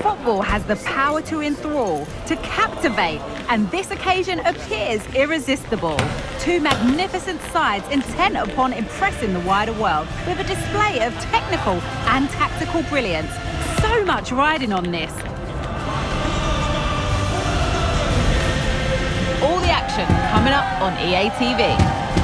Football has the power to enthrall, to captivate, and this occasion appears irresistible. Two magnificent sides intent upon impressing the wider world with a display of technical and tactical brilliance. So much riding on this. All the action coming up on EA TV.